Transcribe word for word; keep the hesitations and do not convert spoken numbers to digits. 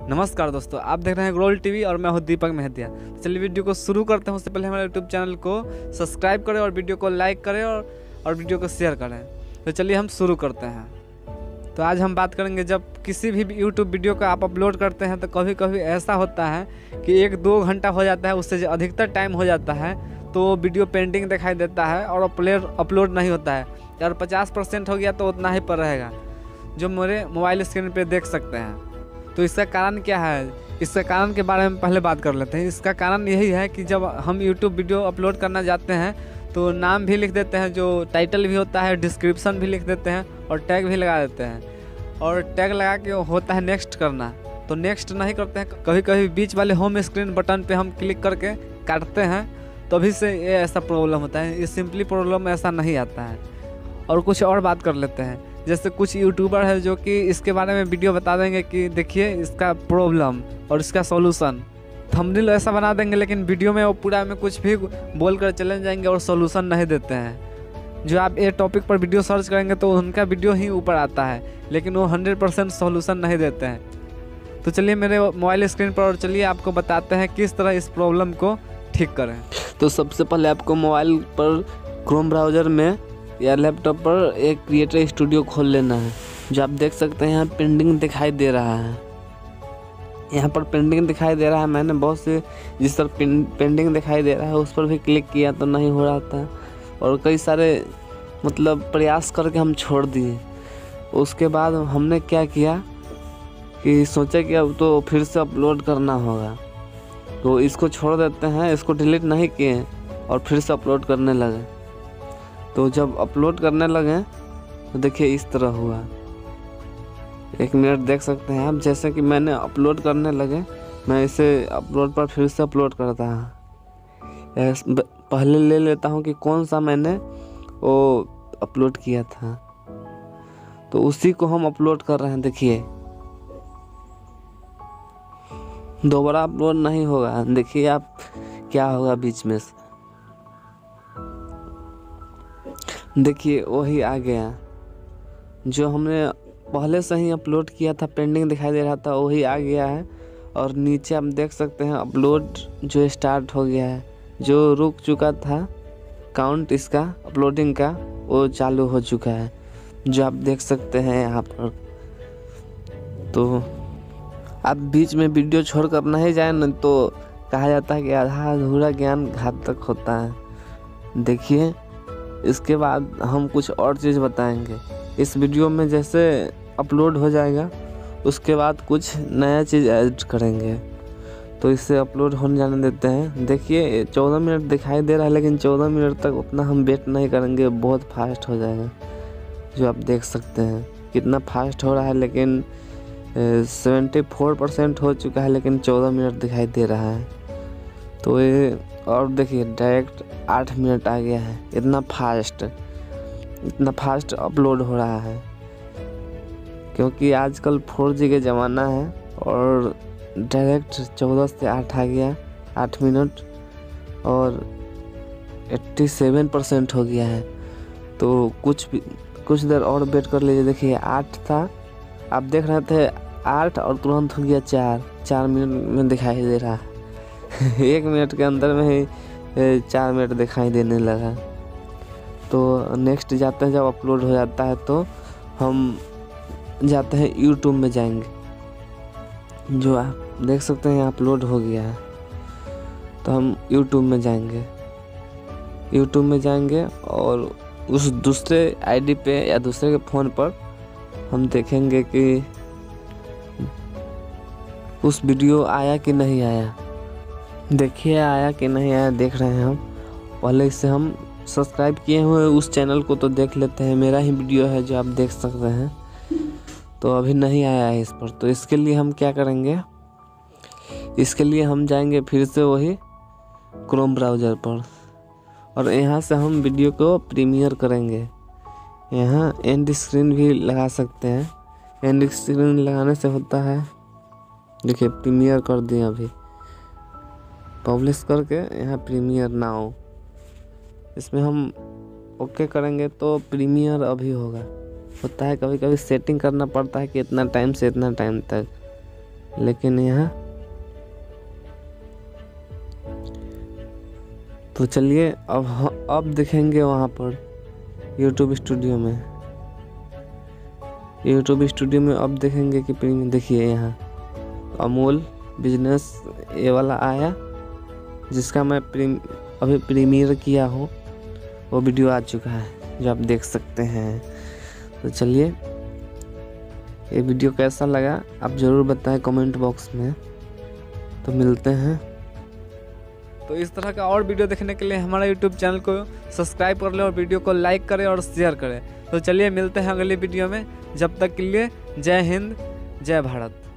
नमस्कार दोस्तों, आप देख रहे हैं ग्रोल टीवी और मैं हूं दीपक मेहदिया। चलिए वीडियो को शुरू करते हैं। उससे पहले हमारे यूट्यूब चैनल को सब्सक्राइब करें और वीडियो को लाइक करें और और वीडियो को शेयर करें। तो चलिए हम शुरू करते हैं। तो आज हम बात करेंगे, जब किसी भी यूट्यूब वीडियो को आप अपलोड करते हैं तो कभी कभी ऐसा होता है कि एक दो घंटा हो जाता है, उससे अधिकतर टाइम हो जाता है तो वीडियो पेंडिंग दिखाई देता है और अपलोड अपलोड नहीं होता है। अगर पचास परसेंट हो गया तो उतना ही पर रहेगा, जो मेरे मोबाइल स्क्रीन पे देख सकते हैं। तो इसका कारण क्या है, इसका कारण के बारे में पहले बात कर लेते हैं। इसका कारण यही है कि जब हम यूट्यूब वीडियो अपलोड करना जाते हैं तो नाम भी लिख देते हैं, जो टाइटल भी होता है, डिस्क्रिप्शन भी लिख देते हैं और टैग भी लगा देते हैं। और टैग लगा के होता है नेक्स्ट करना, तो नेक्स्ट नहीं करते हैं। कभी कभी बीच वाले होम स्क्रीन बटन पे हम क्लिक करके काटते हैं, तभी से ये ऐसा प्रॉब्लम होता है। ये सिंपली प्रॉब्लम ऐसा नहीं आता है। और कुछ और बात कर लेते हैं। जैसे कुछ यूट्यूबर है जो कि इसके बारे में वीडियो बता देंगे कि देखिए इसका प्रॉब्लम और इसका सॉल्यूशन, थंबनेल ऐसा बना देंगे, लेकिन वीडियो में वो पूरा में कुछ भी बोल कर चले जाएंगे और सॉल्यूशन नहीं देते हैं। जो आप ये टॉपिक पर वीडियो सर्च करेंगे तो उनका वीडियो ही ऊपर आता है, लेकिन वो हंड्रेड परसेंट सॉल्यूशन नहीं देते हैं। तो चलिए मेरे मोबाइल स्क्रीन पर और चलिए आपको बताते हैं किस तरह इस प्रॉब्लम को ठीक करें। तो सबसे पहले आपको मोबाइल पर क्रोम ब्राउज़र में या लैपटॉप पर एक क्रिएटर स्टूडियो खोल लेना है। जो आप देख सकते हैं यहाँ पेंडिंग दिखाई दे रहा है, यहाँ पर पेंडिंग दिखाई दे रहा है। मैंने बहुत से जिस पर पेंडिंग दिखाई दे रहा है उस पर भी क्लिक किया तो नहीं हो रहा था, और कई सारे मतलब प्रयास करके हम छोड़ दिए। उसके बाद हमने क्या किया कि सोचा कि अब तो फिर से अपलोड करना होगा, तो इसको छोड़ देते हैं। इसको डिलीट नहीं किए और फिर से अपलोड करने लगे। तो जब अपलोड करने लगे तो देखिए इस तरह हुआ। एक मिनट देख सकते हैं आप, जैसे कि मैंने अपलोड करने लगे, मैं इसे अपलोड पर फिर से अपलोड करता हूँ। पहले ले लेता हूँ कि कौन सा मैंने वो अपलोड किया था, तो उसी को हम अपलोड कर रहे हैं। देखिए दोबारा अपलोड नहीं होगा। देखिए आप क्या होगा बीच में से, देखिए वही आ गया। जो हमने पहले से ही अपलोड किया था, पेंडिंग दिखाई दे रहा था, वही आ गया है। और नीचे आप देख सकते हैं अपलोड जो स्टार्ट हो गया है। जो रुक चुका था काउंट इसका अपलोडिंग का, वो चालू हो चुका है, जो आप देख सकते हैं यहाँ पर। तो आप बीच में वीडियो छोड़ कर नहीं जाए न, तो कहा जाता है कि आधा अधूरा ज्ञान घातक होता है। देखिए इसके बाद हम कुछ और चीज़ बताएंगे इस वीडियो में। जैसे अपलोड हो जाएगा उसके बाद कुछ नया चीज़ ऐड करेंगे, तो इससे अपलोड होने जाने देते हैं। देखिए चौदह मिनट दिखाई दे रहा है, लेकिन चौदह मिनट तक उतना हम वेट नहीं करेंगे, बहुत फास्ट हो जाएगा। जो आप देख सकते हैं कितना फास्ट हो रहा है, लेकिन सेवेंटी फोर परसेंट हो चुका है, लेकिन चौदह मिनट दिखाई दे रहा है। तो ये और देखिए डायरेक्ट आठ मिनट आ गया है। इतना फास्ट इतना फास्ट अपलोड हो रहा है, क्योंकि आजकल फोर जी का ज़माना है। और डायरेक्ट चौदह से आठ आ गया, आठ मिनट और सत्तासी परसेंट हो गया है। तो कुछ भी कुछ देर और वेट कर लीजिए। देखिए आठ था, आप देख रहे थे आठ, और तुरंत हो गया चार चार मिनट में दिखाई दे रहा है। एक मिनट के अंदर में ही चार मिनट दिखाई देने लगा। तो नेक्स्ट जाते हैं, जब अपलोड हो जाता है तो हम जाते हैं यूट्यूब में जाएंगे। जो आप देख सकते हैं अपलोड हो गया है, तो हम यूट्यूब में जाएंगे। यूट्यूब में जाएंगे और उस दूसरे आईडी पे या दूसरे के फ़ोन पर हम देखेंगे कि उस वीडियो आया कि नहीं आया। देखिए आया कि नहीं आया, देख रहे हैं हम। पहले इससे हम सब्सक्राइब किए हुए उस चैनल को तो देख लेते हैं। मेरा ही वीडियो है जो आप देख सकते हैं, तो अभी नहीं आया है इस पर। तो इसके लिए हम क्या करेंगे, इसके लिए हम जाएंगे फिर से वही क्रोम ब्राउज़र पर, और यहाँ से हम वीडियो को प्रीमियर करेंगे। यहाँ एंड स्क्रीन भी लगा सकते हैं। एंड स्क्रीन लगाने से होता है, देखिए प्रीमियर कर दिए, अभी पब्लिश करके यहाँ प्रीमियर नाउ, इसमें हम ओके करेंगे तो प्रीमियर अभी होगा। होता है कभी कभी सेटिंग करना पड़ता है कि इतना टाइम से इतना टाइम तक, लेकिन यहाँ तो चलिए अब ह- अब दिखेंगे वहाँ पर यूट्यूब स्टूडियो में। यूट्यूब स्टूडियो में अब देखेंगे कि प्रीमियम, देखिए यहाँ अमूल बिजनेस ये वाला आया, जिसका मैं प्रीम अभी प्रीमियर किया हूँ, वो वीडियो आ चुका है जो आप देख सकते हैं। तो चलिए ये वीडियो कैसा लगा आप ज़रूर बताएं कमेंट बॉक्स में। तो मिलते हैं। तो इस तरह का और वीडियो देखने के लिए हमारा यूट्यूब चैनल को सब्सक्राइब कर लें और वीडियो को लाइक करें और शेयर करें। तो चलिए मिलते हैं अगली वीडियो में। जब तक के लिए जय हिंद, जय भारत।